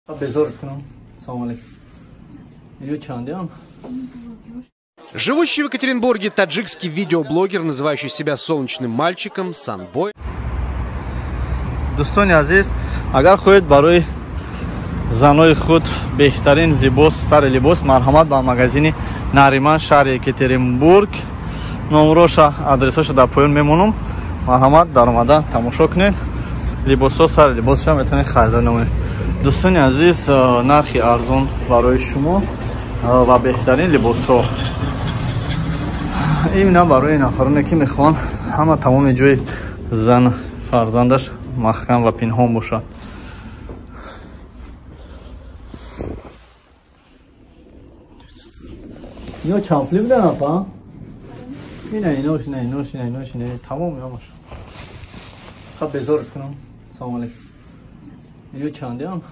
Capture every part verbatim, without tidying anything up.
Живущий в Екатеринбурге таджикский видеоблогер, называющий себя солнечным мальчиком, Санбой. Дӯстони азиз, агар хоҳед барои занои худ беҳтарин либос, сари либос, марҳамат ба магазини Нариман, шаҳри Екатеринбург. Номероша, адресоша дар поён мемонам. Марҳамат, дар омада тамошо кунед. Либосо, сари либосша метавонед харидор намоед. Дӯстони азиз, нархи арзон барои шумо ва беҳтарин либосо. Именно барои нафароне ки мехоҳанд ҳама тамоми ҷои зан фарзандаш маҳкам ва пинҳон бошад. Ino çampli mi lan apa? Yine inoş ne inoş ne inoş ne tamam ya maş. Kab bezor kunum. Selam aleyküm. Ino çandi am?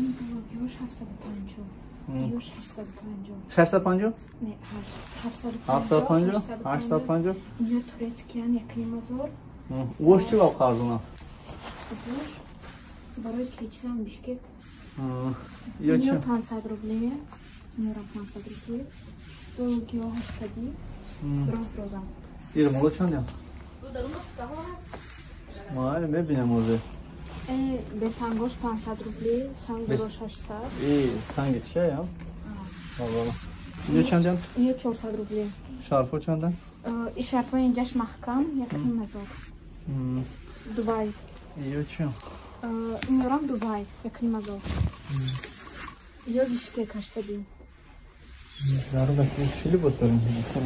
ششصد و پنجاه نه هفتصد و پنجاه هشتصد و پنجاه اینو ترکیان یکیم هزار اوش چی باید خرزونه؟ اوش برای کیچزن بیشکک یا چی؟ اینو پانصد روبلیه اینو پانصد روبلیه دو کیلو هشتصدی روز روزم این مولو چند هم؟ ما اینو ببینم موزه به سنگوش پانصد روبلی سنگوش هشتصد ای سنگ چیه هم؟ والا اینو چند هم؟ اینو چهارصد روبلی شرفو چند هم؟ این شرفو اینجاش محکم یکیم هزار دوبای اینو چی هم؟ اینو رام دوبای یکیم هزار اینو بیشکک هشتصدی Yarı da çili botarım.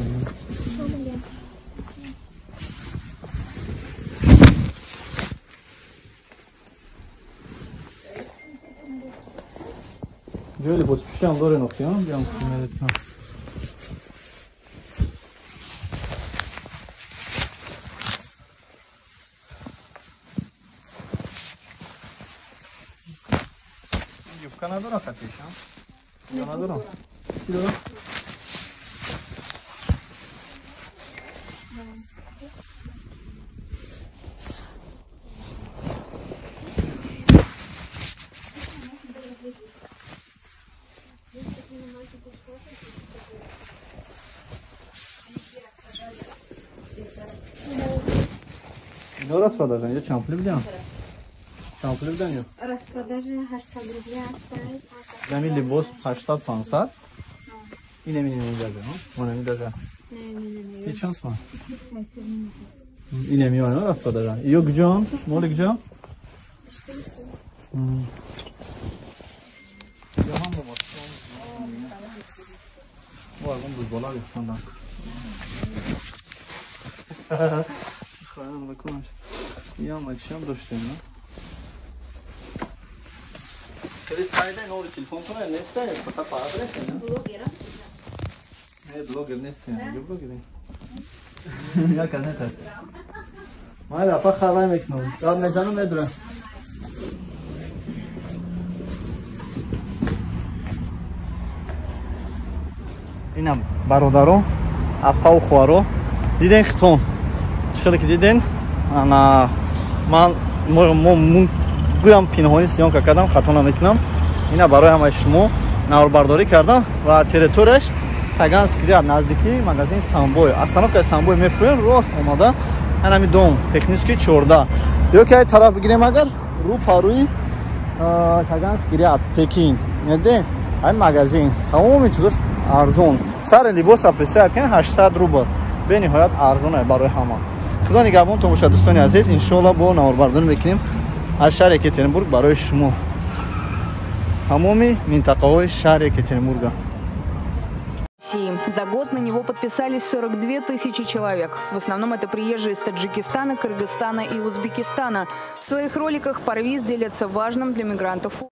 Böyle boş bir şey anlar en okuyan bir an sinirletme. Yufka ne kadar satıyor şu an? Ne kadar? Kilo. Ne распродажа? Я чампли бдям. Чампли бдям yo. Распродажа هشتصد روبلی هست. Замі либос هشتصد پانصد. اینه می نمیدازه ها؟ اونه میدازه. نه نه نه. یه چانس ما. اینه میوانه распродажа. Iyo gücüm, mol gücüm. Ya ham baba. Bu arada bu bola üstünden. Xanım bakmış. Ya maçım doştayım ha. Kedi sayede ne oldu telefon sonra ne ister? Fakat para verirsen ha. Blogger. Ne blogger ne ister? Ne blogger? Ya kanne tas. Mala pa khavay meknum. Ya mezanım medra. اینم برادرو اپا و خوارو دیدین خطون چخیلی که دیدین انا من مو گویم پینهانی سیان که کردم خطونا میکنم اینا برای همه شما نوربرداری کردم و تریتورش تگانس کریاد نزدیکی مغازین سامبوی اصطنافکای سامبوی میفروین راست اومده اینمی دوم تکنیسکی چورده یا که طرف بگیریم اگر رو پاروی تگانس کریاد پکین ندین این مغازین تمامی چیزش ارزون سر لباس اپریسیت کن هشتصد روبل به نهایت ارزونه برای همه خدا نگهبانتون باشه دوستان عزیز ان شاء الله با نوربرداری میکنیم از شهر یکاترینبورگ برای شما تمامی منطقه‌های شهر یکاترینبورگ. За год на него подписались сорок две тысячи человек. В основном это приезжие из Таджикистана, Кыргызстана и Узбекистана. В своих роликах Парвиз делится важным для мигрантов